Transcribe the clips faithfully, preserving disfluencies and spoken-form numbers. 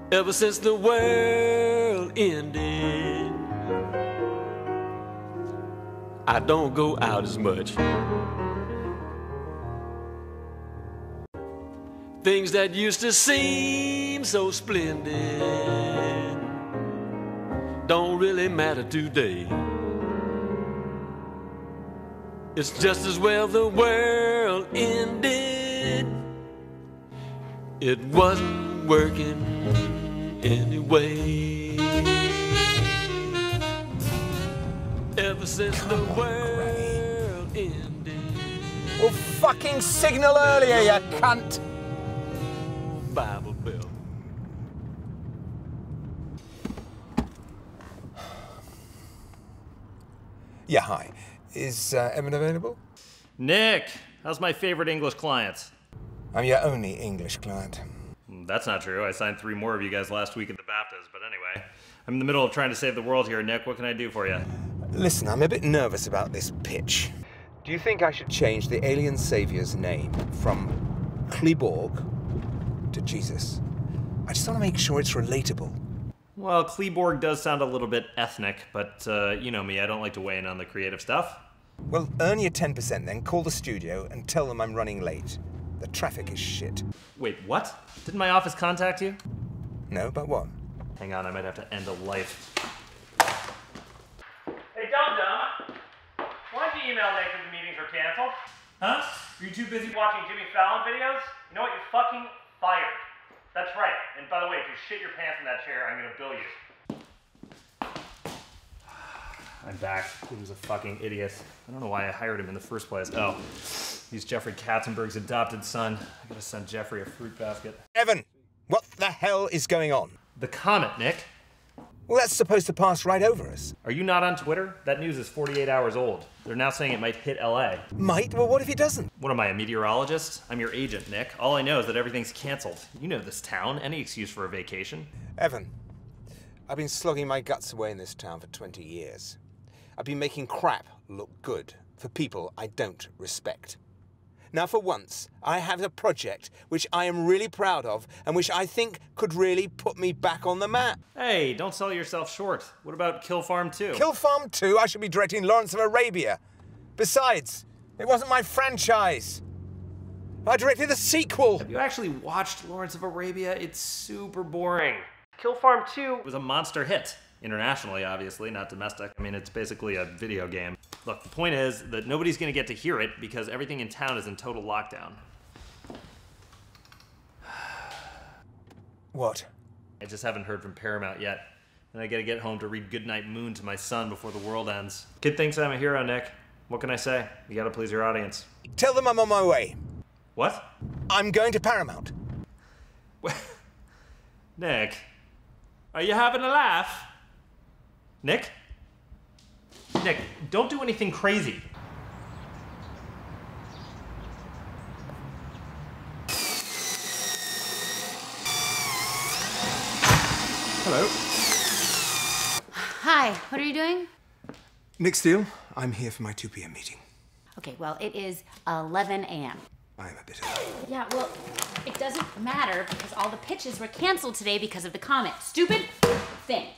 Ever since the world ended, I don't go out as much. Things that used to seem so splendid don't really matter today. It's just as well the world ended. It wasn't working anyway. Ever since Come the on, world Granny. ended. Well, fucking signal earlier, you cunt! Bible Belt. Yeah, hi. Is uh, Evan available? Nick, how's my favorite English client? I'm your only English client. That's not true. I signed three more of you guys last week at the Baptist, but anyway. I'm in the middle of trying to save the world here, Nick. What can I do for you? Listen, I'm a bit nervous about this pitch. Do you think I should change the alien savior's name from Kleborg to Jesus? I just want to make sure it's relatable. Well, Kleborg does sound a little bit ethnic, but uh, you know me, I don't like to weigh in on the creative stuff. Well, earn your ten percent then, call the studio and tell them I'm running late. The traffic is shit. Wait, what? Didn't my office contact you? No, but what? Hang on, I might have to end a life. Hey, dum-dum. Why did you email Nick that the meetings were canceled? Huh? Are you too busy watching Jimmy Fallon videos? You know what? You're fucking fired. That's right. And by the way, if you shit your pants in that chair, I'm gonna bill you. I'm back. He was a fucking idiot. I don't know why I hired him in the first place. Oh, he's Jeffrey Katzenberg's adopted son. I gotta send Jeffrey a fruit basket. Evan, what the hell is going on? The COMET, Nick. Well, that's supposed to pass right over us. Are you not on Twitter? That news is forty-eight hours old. They're now saying it might hit L A. Might? Well, what if it doesn't? What am I, a meteorologist? I'm your agent, Nick. All I know is that everything's canceled. You know this town. Any excuse for a vacation. Evan, I've been slogging my guts away in this town for twenty years. I've been making crap look good for people I don't respect. Now, for once, I have a project which I am really proud of and which I think could really put me back on the map. Hey, don't sell yourself short. What about Kill Farm two? Kill Farm two? I should be directing Lawrence of Arabia. Besides, it wasn't my franchise. I directed the sequel. Have you actually watched Lawrence of Arabia? It's super boring. Kill Farm two was a monster hit. Internationally, obviously, not domestic. I mean, it's basically a video game. Look, the point is that nobody's gonna get to hear it because everything in town is in total lockdown. What? I just haven't heard from Paramount yet. And I gotta get home to read Goodnight Moon to my son before the world ends. Kid thinks I'm a hero, Nick. What can I say? You gotta please your audience. Tell them I'm on my way. What? I'm going to Paramount. Nick, are you having a laugh? Nick? Nick, don't do anything crazy. Hello. Hi, what are you doing? Nick Steele, I'm here for my two p m meeting. Okay, well, it is eleven a m I'm a bit early. Yeah, well, it doesn't matter because all the pitches were canceled today because of the comet. Stupid thing.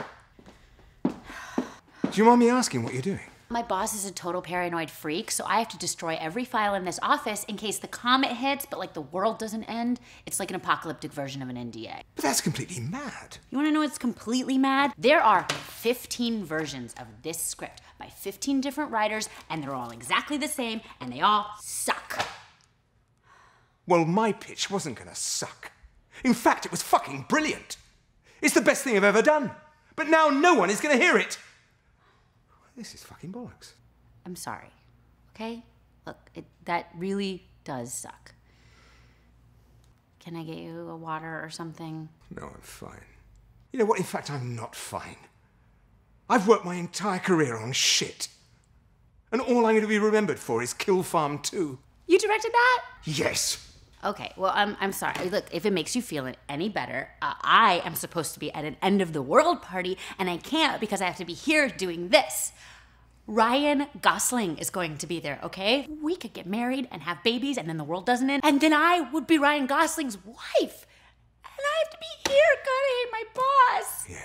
Do you mind me asking what you're doing? My boss is a total paranoid freak, so I have to destroy every file in this office in case the comet hits, but like the world doesn't end. It's like an apocalyptic version of an N D A. But that's completely mad. You wanna know what's completely mad? There are fifteen versions of this script by fifteen different writers, and they're all exactly the same, and they all suck. Well, my pitch wasn't gonna suck. In fact, it was fucking brilliant. It's the best thing I've ever done. But now no one is gonna hear it. This is fucking bollocks. I'm sorry, okay? Look, it, that really does suck. Can I get you a water or something? No, I'm fine. You know what? In fact, I'm not fine. I've worked my entire career on shit. And all I'm going to be remembered for is Kill Farm two. You directed that? Yes. Okay, well, I'm, I'm sorry. Look, if it makes you feel any better, uh, I am supposed to be at an end of the world party, and I can't because I have to be here doing this. Ryan Gosling is going to be there, okay? We could get married and have babies, and then the world doesn't end, and then I would be Ryan Gosling's wife. And I have to be here, God, I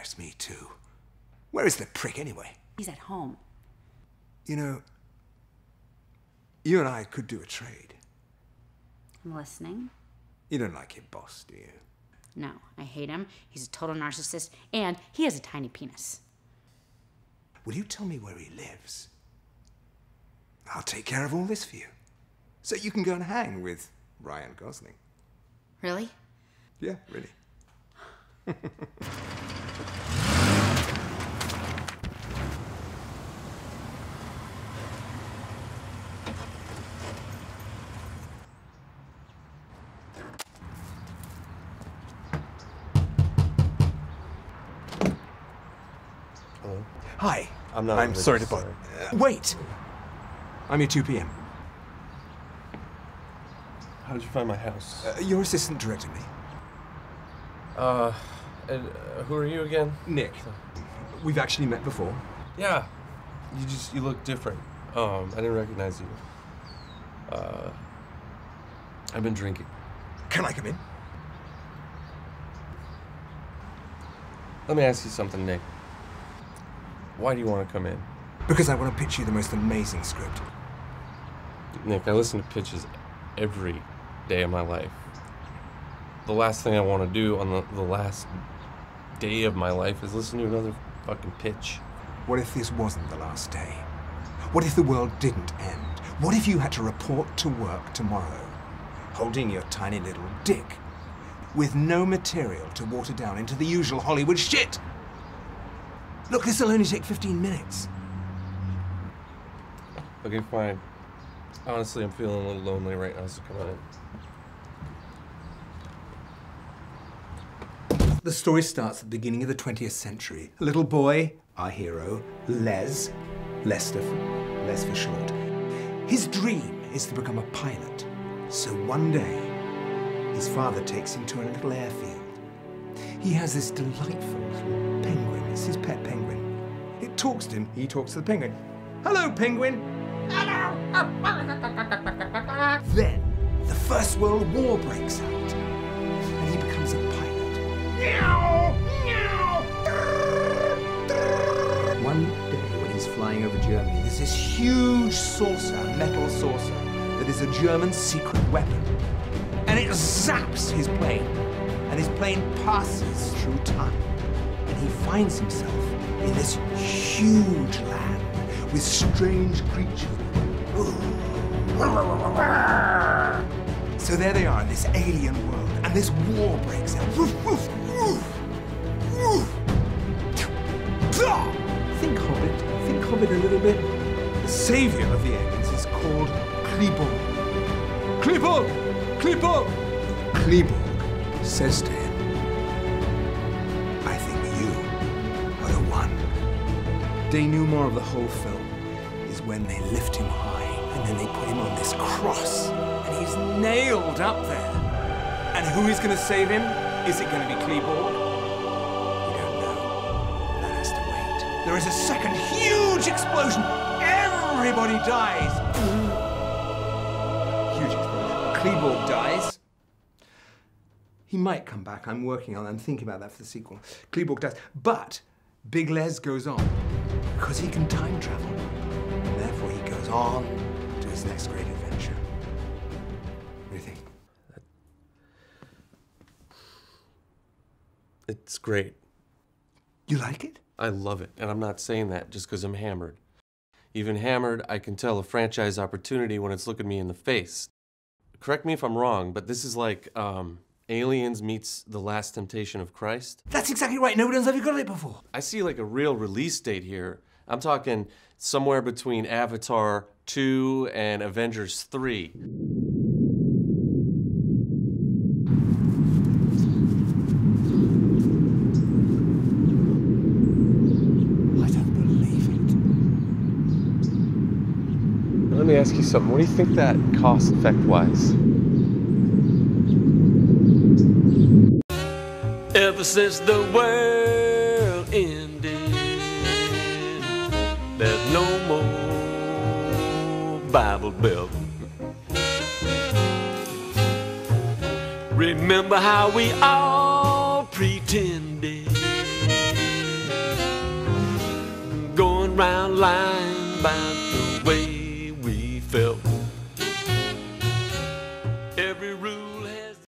drives me too. Where is the prick anyway? He's at home. You know, you and I could do a trade. I'm listening. You don't like your boss, do you? No, I hate him. He's a total narcissist, and he has a tiny penis. Will you tell me where he lives? I'll take care of all this for you. So you can go and hang with Ryan Gosling. Really? Yeah, really. Hello? Hi. I'm not I'm religious, sorry to bother. sorry. Uh, wait! I'm your two P M. How did you find my house? Uh, your assistant directed me. Uh, and uh, who are you again? Nick. We've actually met before. Yeah. You just, you look different. Um, I didn't recognize you. Uh, I've been drinking. Can I come in? Let me ask you something, Nick. Why do you want to come in? Because I want to pitch you the most amazing script. Nick, I listen to pitches every day of my life. The last thing I want to do on the, the last day of my life is listen to another fucking pitch. What if this wasn't the last day? What if the world didn't end? What if you had to report to work tomorrow, holding your tiny little dick, with no material to water down into the usual Hollywood shit? Look, this'll only take fifteen minutes. Okay, fine. Honestly, I'm feeling a little lonely right now, so come on in. The story starts at the beginning of the twentieth century. A little boy, our hero, Les, Lester, Les for short. His dream is to become a pilot. So one day, his father takes him to a little airfield. He has this delightful little penguin. It's his pet penguin. It talks to him. He talks to the penguin. Hello, penguin. Hello. Then, the First World War breaks out, and he becomes a pilot. One day, when he's flying over Germany, there's this huge saucer, metal saucer, that is a German secret weapon. And it zaps his plane, and his plane passes through time. And he finds himself in this huge land with strange creatures. So there they are in this alien world, and this war breaks out. Think Hobbit, think Hobbit a little bit. The savior of the aliens is called Kleborg. Kleborg! Kleborg! Kleborg says to him, I think you are the one. Denouement of the whole film is when they lift him high and then they put him on this cross and he's nailed up there. And who is going to save him? Is it going to be Kleborg? We don't know. That has to wait. There is a second huge explosion. Everybody dies. Huge explosion. Kleborg dies. He might come back. I'm working on it. I'm thinking about that for the sequel. Kleborg dies. But Big Les goes on because he can time travel. And therefore, he goes on to his next great adventure. What do you think? It's great. You like it? I love it, and I'm not saying that just because I'm hammered. Even hammered, I can tell a franchise opportunity when it's looking me in the face. Correct me if I'm wrong, but this is like um, Aliens meets The Last Temptation of Christ. That's exactly right. No one's ever got it before. I see like a real release date here. I'm talking somewhere between Avatar two and Avengers three. Let me ask you something. What do you think that cost effect-wise? Ever since the world ended, there's no more Bible Belt. Remember how we all pretended band.